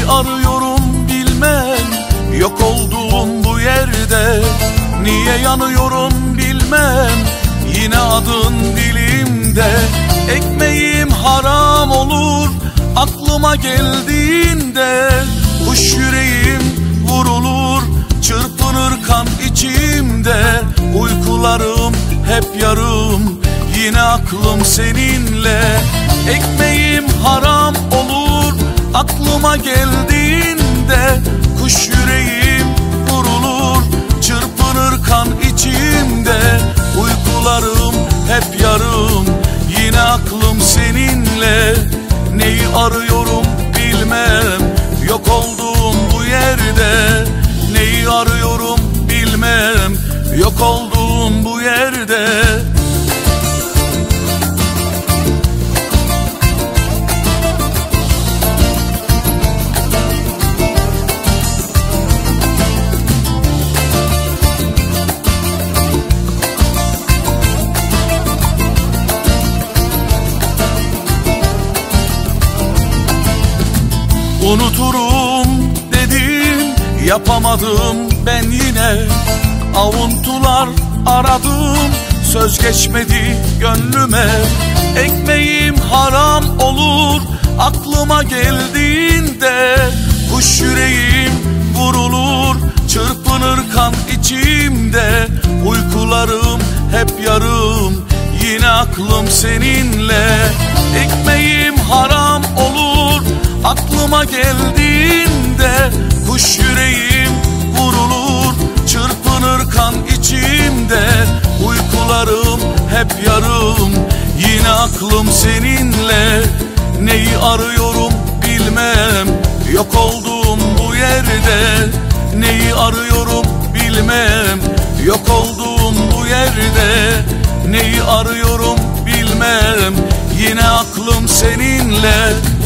arıyorum bilmem, yok olduğum bu yerde. Niye yanıyorum bilmem, yine adın dilimde. Ekmeğim haram olur aklıma geldiğinde. Kuş yüreğim vurulur, çırpınır kan içimde. Uykularım hep yarım, yine aklım seninle. Ekmeğim haram olur aklıma geldiğinde. Kuş yüreğim vurulur, çırpınır kan içimde. Uykularım hep yarım, yine aklım seninle. Neyi arıyorum bilmem, yok olduğum bu yerde. Neyi arıyorum bilmem, yok olduğum bu yerde. Unuturum dedim, yapamadım ben yine. Avuntular aradım, söz geçmedi gönlüme. Ekmeğim haram olur aklıma geldiğinde. Kuş yüreğim vurulur, çırpınır kan içimde. Uykularım hep yarım, yine aklım seninle. Ekmeğim haram olur aklıma geldiğinde. Kuş yüreğim vurulur, çırpınır kan içimde. Uykularım hep yarım, yine aklım seninle. Neyi arıyorum bilmem, yok olduğum bu yerde. Neyi arıyorum bilmem, yok olduğum bu yerde. Neyi arıyorum bilmem, yine aklım seninle.